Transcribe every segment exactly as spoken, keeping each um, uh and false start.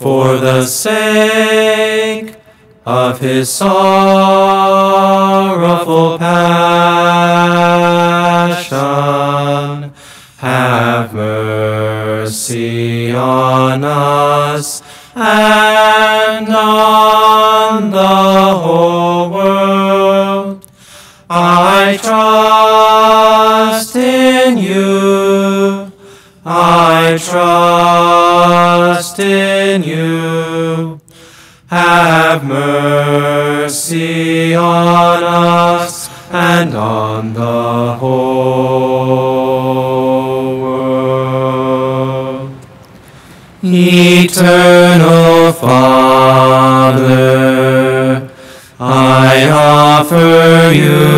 For the sake of his sorrowful passion, have mercy on us and on the whole world. I trust in you, I trust in you. Have mercy on us and on the whole world. Eternal Father, I offer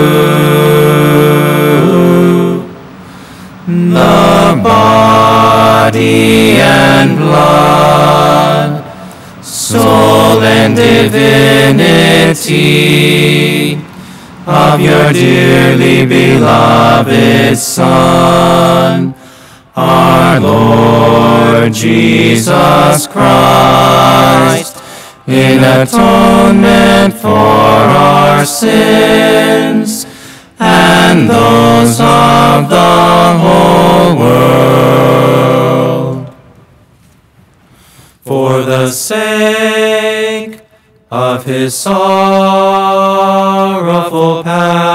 you the body and blood, soul and divinity of your dearly beloved Son, our Lord Jesus Christ, in atonement for our sins and those of the whole world. For the sake of his sorrowful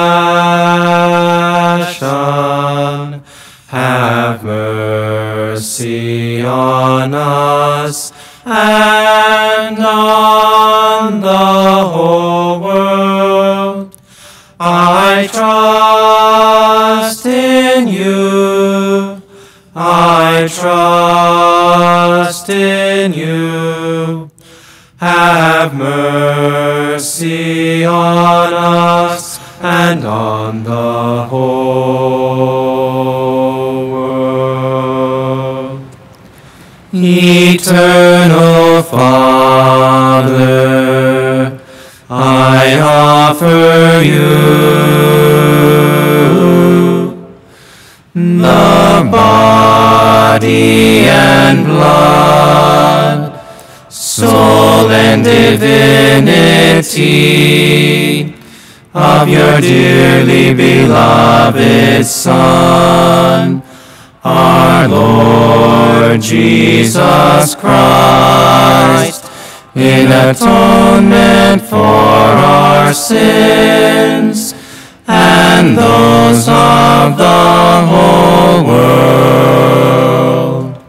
passion, have mercy on us and on the whole world. I trust in you, I trust in you. Have mercy on us and on the whole world. Eternal Father, I offer you the body and blood, soul and divinity of your dearly beloved Son, our Lord Jesus Christ, in atonement for our sins and those of the whole world.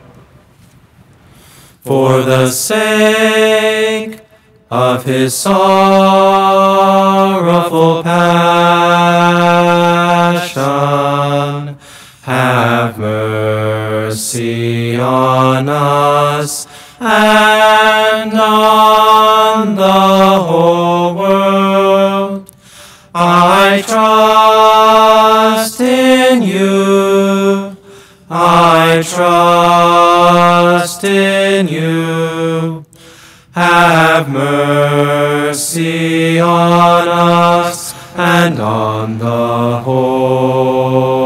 For the sake of his sorrowful passion, have mercy on us and on the whole world. I trust in you, I trust in you. Have mercy on us and on the whole